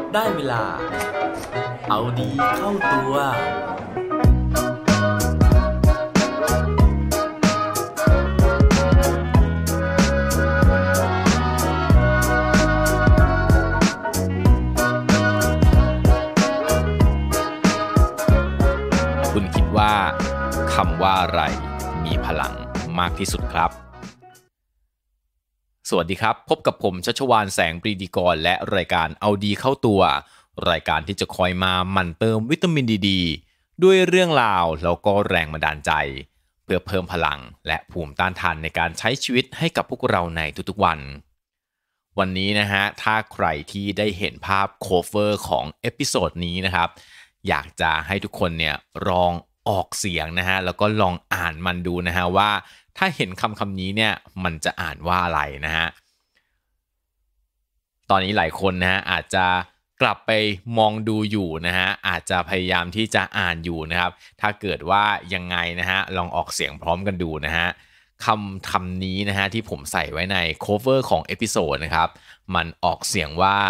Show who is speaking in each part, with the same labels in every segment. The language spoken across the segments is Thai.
Speaker 1: ได้เวลาเอาดีเข้าตัว
Speaker 2: คุณคิดว่าคำว่าอะไรมีพลังมากที่สุดครับสวัสดีครับพบกับผมชัชวาลแสงปรีดีกรและรายการเอาดีเข้าตัวรายการที่จะคอยมาหมั่นเติมวิตามินดีด้วยเรื่องราวแล้วก็แรงบันดาลใจเพื่อเพิ่มพลังและภูมิต้านทานในการใช้ชีวิตให้กับพวกเราในทุกๆวันนี้นะฮะถ้าใครที่ได้เห็นภาพโคเวอร์ของเอพิโซดนี้นะครับอยากจะให้ทุกคนเนี่ยลองออกเสียงนะฮะแล้วก็ลองอ่านมันดูนะฮะว่าถ้าเห็นคำนี้เนี่ยมันจะอ่านว่าอะไรนะฮะตอนนี้หลายคนนะฮะอาจจะกลับไปมองดูอยู่นะฮะอาจจะพยายามที่จะอ่านอยู่นะครับถ้าเกิดว่ายังไงนะฮะลองออกเสียงพร้อมกันดูนะฮะคำนี้นะฮะที่ผมใส่ไว้ใน cover ของเอพิโซดนะครับมันออกเสียงว่า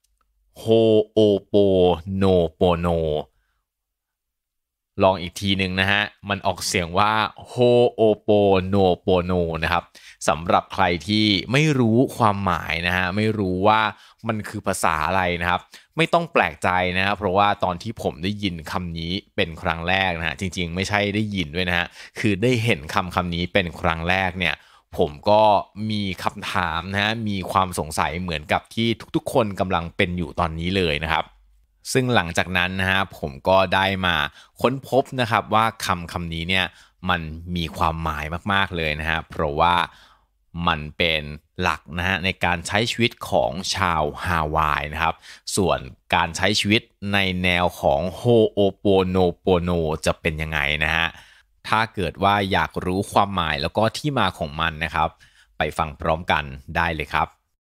Speaker 2: Ho'oponopono ลองอีกทีหนึ่งนะฮะมันออกเสียงว่า Ho'oponopono นะครับสำหรับใครที่ไม่รู้ความหมายนะฮะไม่รู้ว่ามันคือภาษาอะไรนะครับไม่ต้องแปลกใจนะครับเพราะว่าตอนที่ผมได้ยินคำนี้เป็นครั้งแรกนะฮะจริงๆไม่ใช่ได้ยินด้วยนะฮะคือได้เห็นคำนี้เป็นครั้งแรกเนี่ยผมก็มีคำถามนะฮะมีความสงสัยเหมือนกับที่ทุกๆคนกำลังเป็นอยู่ตอนนี้เลยนะครับซึ่งหลังจากนั้นนะฮะผมก็ได้มาค้นพบนะครับว่าคำนี้เนี่ยมันมีความหมายมากๆเลยนะฮะเพราะว่ามันเป็นหลักนะฮะในการใช้ชีวิตของชาวฮาวายนะครับส่วนการใช้ชีวิตในแนวของ Ho'oponopono จะเป็นยังไงนะฮะถ้าเกิดว่าอยากรู้ความหมายแล้วก็ที่มาของมันนะครับไปฟังพร้อมกันได้เลยครับ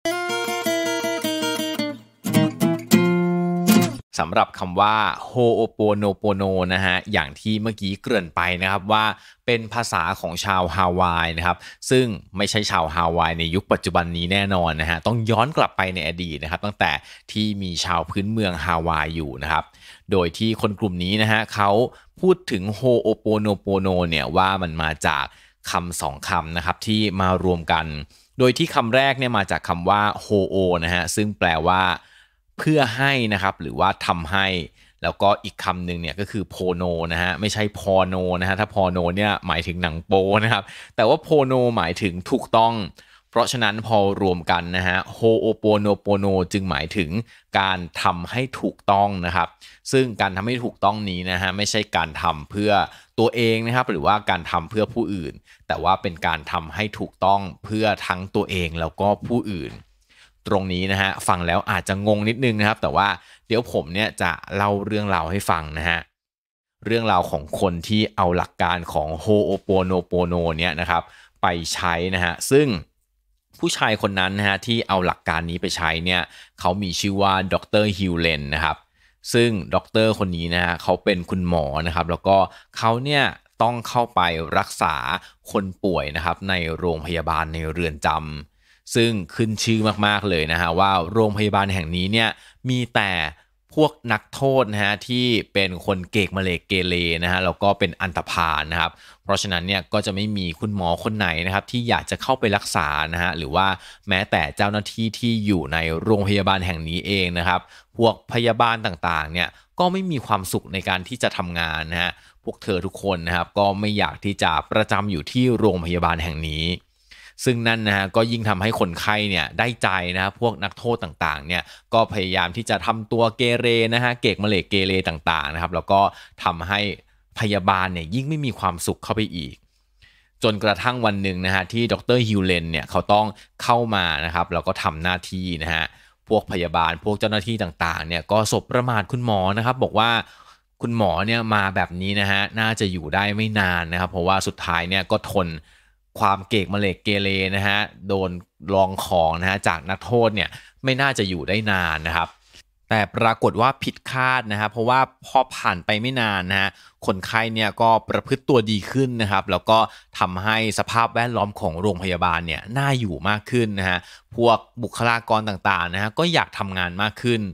Speaker 2: สำหรับคำว่า Ho'oponopono นะฮะอย่างที่เมื่อกี้เกริ่นไปนะครับว่าเป็นภาษาของชาวฮาวายนะครับซึ่งไม่ใช่ชาวฮาวายในยุคปัจจุบันนี้แน่นอนนะฮะต้องย้อนกลับไปในอดีตนะครับตั้งแต่ที่มีชาวพื้นเมืองฮาวายอยู่นะครับโดยที่คนกลุ่มนี้นะฮะเขาพูดถึง Ho'oponopono เนี่ยว่ามันมาจากคำสองคำนะครับที่มารวมกันโดยที่คำแรกเนี่ยมาจากคำว่า Ho'o นะฮะซึ่งแปลว่าเพื่อให้นะครับหรือว่าทำให้แล้วก็อีกคำหนึ่งเนี่ยก็คือโพโนนะฮะไม่ใช่พอโนนะฮะถ้าพอโนเนี่ยหมายถึงหนังโปนะครับแต่ว่าโพโนหมายถึงถูกต้องเพราะฉะนั้นพอรวมกันนะฮะโฮโอโปโนโปโนจึงหมายถึงการทำให้ถูกต้องนะครับซึ่งการทำให้ถูกต้องนี้นะฮะไม่ใช่การทำเพื่อตัวเองนะครับหรือว่าการทำเพื่อผู้อื่นแต่ว่าเป็นการทำให้ถูกต้องเพื่อทั้งตัวเองแล้วก็ผู้อื่นตรงนี้นะฮะฟังแล้วอาจจะงงนิดนึงนะครับแต่ว่าเดี๋ยวผมเนี่ยจะเล่าเรื่องราวให้ฟังนะฮะเรื่องราวของคนที่เอาหลักการของ Ho'oponopono เนี่ยนะครับไปใช้นะฮะซึ่งผู้ชายคนนั้นนะฮะที่เอาหลักการนี้ไปใช้เนี่ยเขามีชื่อว่าดร.ฮิวเลนนะครับซึ่งดร.คนนี้นะฮะเขาเป็นคุณหมอนะครับแล้วก็เขาเนี่ยต้องเข้าไปรักษาคนป่วยนะครับในโรงพยาบาลในเรือนจำซึ่งขึ้นชื่อมากๆเลยนะฮะว่าโรงพยาบาลแห่งนี้เนี่ยมีแต่พวกนักโทษนะฮะที่เป็นคนเกกมะเลเกเรนะฮะแล้วก็เป็นอันธพาลนะครับเพราะฉะนั้นเนี่ยก็จะไม่มีคุณหมอคนไหนนะครับที่อยากจะเข้าไปรักษานะฮะหรือว่าแม้แต่เจ้าหน้าที่ที่อยู่ในโรงพยาบาลแห่งนี้เองนะครับพวกพยาบาลต่างๆเนี่ยก็ไม่มีความสุขในการที่จะทำงานนะฮะพวกเธอทุกคนนะครับก็ไม่อยากที่จะประจำอยู่ที่โรงพยาบาลแห่งนี้ซึ่งนั่นนะฮะก็ยิ่งทำให้คนไข้เนี่ยได้ใจนะพวกนักโทษต่างๆเนี่ยก็พยายามที่จะทำตัวเกเรนะฮะเกกมะเลเกเรต่างๆนะครับแล้วก็ทำให้พยาบาลเนี่ยยิ่งไม่มีความสุขเข้าไปอีกจนกระทั่งวันหนึ่งนะฮะที่ดร.ฮิวเลนเนี่ยเขาต้องเข้ามานะครับแล้วก็ทำหน้าที่นะฮะพวกพยาบาลพวกเจ้าหน้าที่ต่างๆเนี่ยก็สบประมาทคุณหมอนะครับบอกว่าคุณหมอเนี่ยมาแบบนี้นะฮะน่าจะอยู่ได้ไม่นานนะครับเพราะว่าสุดท้ายเนี่ยก็ทนความเกกมะเลเกเรนะฮะโดนลองของนะฮะจากนักโทษเนี่ยไม่น่าจะอยู่ได้นานนะครับแต่ปรากฏว่าผิดคาดนะครับเพราะว่าพอผ่านไปไม่นานนะฮะคนไข้เนี่ยก็ประพฤติตัวดีขึ้นนะครับแล้วก็ทำให้สภาพแวดล้อมของโรงพยาบาลเนี่ยน่าอยู่มากขึ้นนะฮะพวกบุคลากรต่างๆนะฮะก็อยากทำงานมากขึ้นก็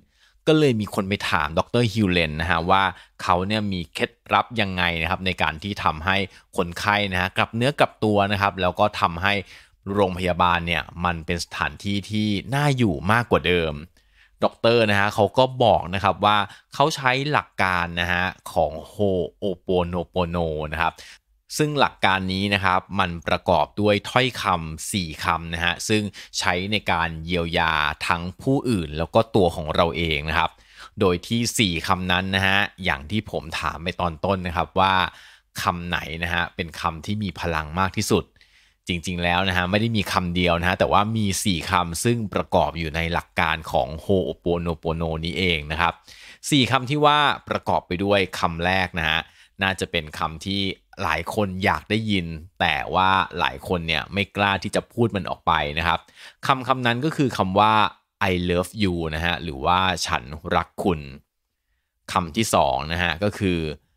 Speaker 2: ก็เลยมีคนไปถามดร. ฮิวเลนนะฮะว่าเขาเนี่ยมีเคล็ดลับยังไงนะครับในการที่ทำให้คนไข้นะฮะกลับเนื้อกลับตัวนะครับแล้วก็ทำให้โรงพยาบาลเนี่ยมันเป็นสถานที่ที่น่าอยู่มากกว่าเดิมด็อกเตอร์นะฮะเขาก็บอกนะครับว่าเขาใช้หลักการนะฮะของ Ho'oponopono นะครับซึ่งหลักการนี้นะครับมันประกอบด้วยถ้อยคำ4คำนะฮะซึ่งใช้ในการเยียวยาทั้งผู้อื่นแล้วก็ตัวของเราเองนะครับโดยที่4คำนั้นนะฮะอย่างที่ผมถามไปตอนต้นนะครับว่าคำไหนนะฮะเป็นคำที่มีพลังมากที่สุดจริงๆแล้วนะฮะไม่ได้มีคำเดียวนะฮะแต่ว่ามี4คำซึ่งประกอบอยู่ในหลักการของ Ho'oponopono นี้เองนะครับ4คำที่ว่าประกอบไปด้วยคำแรกนะฮะน่าจะเป็นคำที่หลายคนอยากได้ยินแต่ว่าหลายคนเนี่ยไม่กล้าที่จะพูดมันออกไปนะครับคำนั้นก็คือคำว่า I love you นะฮะหรือว่าฉันรักคุณคำที่2นะฮะก็คือ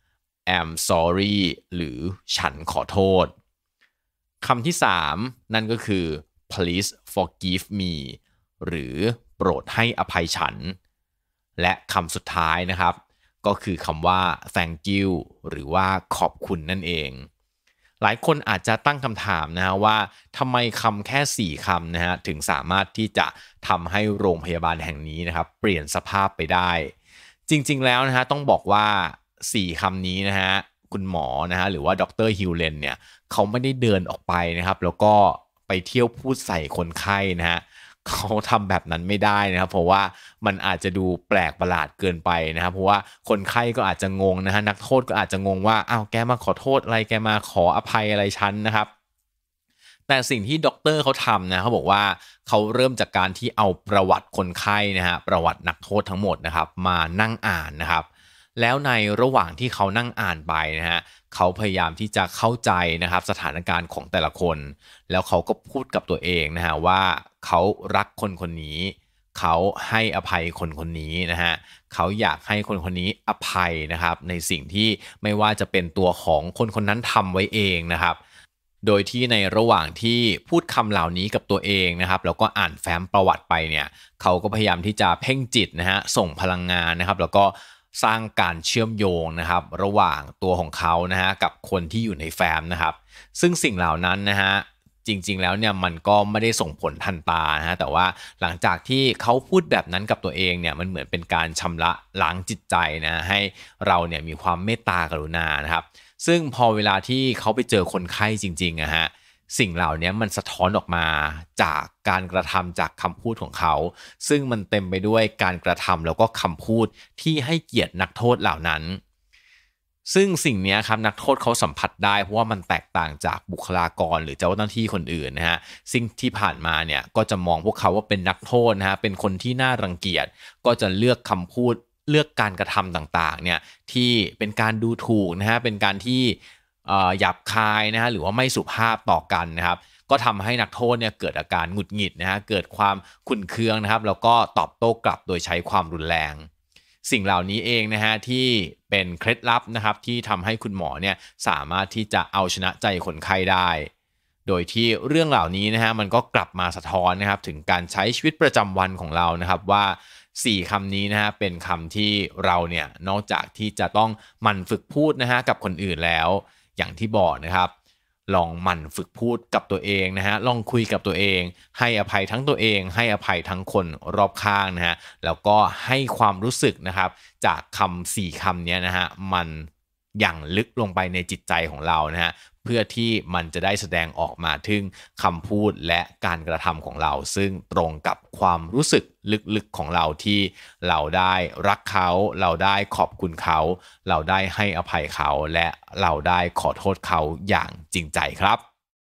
Speaker 2: I'm sorry หรือฉันขอโทษคำที่3นั่นก็คือ please forgive me หรือโปรดให้อภัยฉันและคำสุดท้ายนะครับก็คือคำว่า thank you หรือว่าขอบคุณนั่นเองหลายคนอาจจะตั้งคำถามนะฮะว่าทำไมคำแค่4คำนะฮะถึงสามารถที่จะทำให้โรงพยาบาลแห่งนี้นะครับเปลี่ยนสภาพไปได้จริงๆแล้วนะฮะต้องบอกว่า4คำนี้นะฮะคุณหมอนะฮะหรือว่าดร. ฮิวเลนเนี่ยเขาไม่ได้เดินออกไปนะครับแล้วก็ไปเที่ยวพูดใส่คนไข้นะฮะเขาทำแบบนั้นไม่ได้นะครับเพราะว่ามันอาจจะดูแปลกประหลาดเกินไปนะครับเพราะว่าคนไข้ก็อาจจะงงนะฮะนักโทษก็อาจจะงงว่าอ้าวแกมาขอโทษอะไรแกมาขออภัยอะไรฉันนะครับแต่สิ่งที่ด็อกเตอร์เขาทำนะเขาบอกว่าเขาเริ่มจากการที่เอาประวัติคนไข้นะฮะประวัตินักโทษทั้งหมดนะครับมานั่งอ่านนะครับแล้วในระหว่างที่เขานั่งอ่านไปนะฮะเขาพยายามที่จะเข้าใจนะครับสถานการณ์ของแต่ละคนแล้วเขาก็พูดกับตัวเองนะฮะว่าเขารักคนคนนี้เขาให้อภัยคนคนนี้นะฮะเขาอยากให้คนคนนี้อภัยนะครับในสิ่งที่ไม่ว่าจะเป็นตัวของคนคนนั้นทำไว้เองนะครับโดยที่ในระหว่างที่พูดคำเหล่านี้กับตัวเองนะครับแล้วก็อ่านแฟ้มประวัติไปเนี่ยเขาก็พยายามที่จะเพ่งจิตนะฮะส่งพลังงานนะครับแล้วก็สร้างการเชื่อมโยงนะครับระหว่างตัวของเขานะฮะกับคนที่อยู่ในแฟ้มนะครับซึ่งสิ่งเหล่านั้นนะฮะจริงๆแล้วเนี่ยมันก็ไม่ได้ส่งผลทันตานะฮะแต่ว่าหลังจากที่เขาพูดแบบนั้นกับตัวเองเนี่ยมันเหมือนเป็นการชำระล้างจิตใจนะให้เราเนี่ยมีความเมตตากรุณานะครับซึ่งพอเวลาที่เขาไปเจอคนไข้จริงๆนะฮะสิ่งเหล่านี้มันสะท้อนออกมาจากการกระทำจากคำพูดของเขาซึ่งมันเต็มไปด้วยการกระทำแล้วก็คำพูดที่ให้เกียรตินักโทษเหล่านั้นซึ่งสิ่งนี้ครับนักโทษเขาสัมผัสได้เพราะว่ามันแตกต่างจากบุคลากรหรือเจ้าหน้าที่คนอื่นนะฮะสิ่งที่ผ่านมาเนี่ยก็จะมองพวกเขาว่าเป็นนักโทษนะฮะเป็นคนที่น่ารังเกียจก็จะเลือกคำพูดเลือกการกระทำต่างๆเนี่ยที่เป็นการดูถูกนะฮะเป็นการที่หยาบคายนะฮะหรือว่าไม่สุภาพต่อกันนะครับก็ทำให้นักโทษเนี่ยเกิดอาการหงุดหงิดนะฮะเกิดความขุ่นเคืองนะครับแล้วก็ตอบโต้กลับโดยใช้ความรุนแรงสิ่งเหล่านี้เองนะฮะที่เป็นเคล็ดลับนะครับที่ทำให้คุณหมอเนี่ยสามารถที่จะเอาชนะใจคนไข้ได้โดยที่เรื่องเหล่านี้นะฮะมันก็กลับมาสะท้อนนะครับถึงการใช้ชีวิตประจำวันของเรานะครับว่า4คำนี้นะฮะเป็นคำที่เราเนี่ยนอกจากที่จะต้องหมั่นฝึกพูดนะฮะกับคนอื่นแล้วอย่างที่บอกนะครับลองหมั่นฝึกพูดกับตัวเองนะฮะลองคุยกับตัวเองให้อภัยทั้งตัวเองให้อภัยทั้งคนรอบข้างนะฮะแล้วก็ให้ความรู้สึกนะครับจากคำ4คำนี้นะฮะมันอย่างลึกลงไปในจิตใจของเรานะฮะเพื่อที่มันจะได้แสดงออกมาถึงคำพูดและการกระทำของเราซึ่งตรงกับความรู้สึกลึกๆของเราที่เราได้รักเขาเราได้ขอบคุณเขาเราได้ให้อภัยเขาและเราได้ขอโทษเขาอย่างจริงใจครับ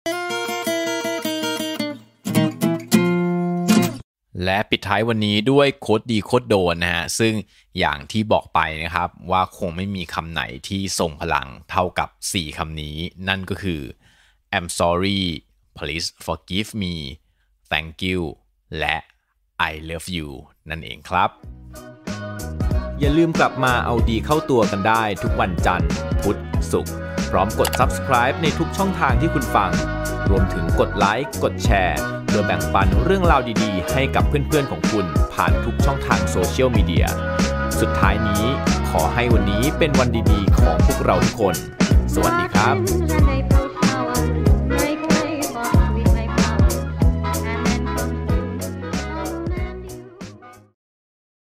Speaker 2: และปิดท้ายวันนี้ด้วยโค้ดดีโค้ดโดนนะฮะซึ่งอย่างที่บอกไปนะครับว่าคงไม่มีคำไหนที่ทรงพลังเท่ากับ4คำนี้นั่นก็คือ I'm sorry please forgive me thank you และ I love you นั่นเองครับอย่าลืมกลับมาเอาดีเข้าตัวกันได้ทุกวันจันทร์พุธศุกร์พร้อมกด subscribe ในทุกช่องทางที่คุณฟังรวมถึงกดไลค์กดแชร์พื่อแบ่งปันเรื่องราวดีๆให้กับเพื่อนๆของคุณผ่านทุกช่องทางโซเชียลมีเดียสุดท้ายนี้ขอให้วันนี้เป็นวันดีๆของพวกเราทุกคนสวัสดีครับ